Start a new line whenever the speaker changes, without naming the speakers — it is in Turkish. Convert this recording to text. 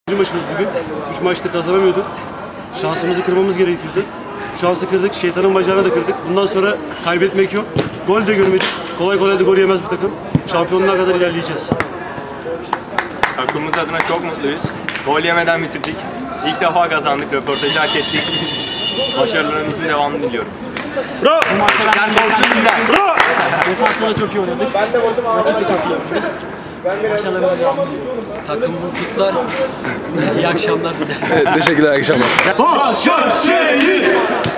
Maçımız bugün. 3 maçta kazanamıyorduk. Şansımızı kırmamız gerekiyordu. Şansı kırdık, şeytanın bacağına da kırdık. Bundan sonra kaybetmek yok. Gol de görmedik. Kolay kolay da gol yemez bu takım. Şampiyonluğa kadar ilerleyeceğiz.
Takımımız adına çok mutluyuz. Gol yemeden bitirdik. İlk defa kazandık, röportajı hak ettik. Başarılarınızın devamını diliyorum.
Bravo!
Gerçekten güzel.
Bravo!
Defanslara çok iyi oynadık. Rakip de çok iyi oynadı. Başarılarımızın devamını diliyorum.
Takım mutluluklar. İyi akşamlar dilerim.
Evet, teşekkürler, iyi akşamlar.
Başakşehir!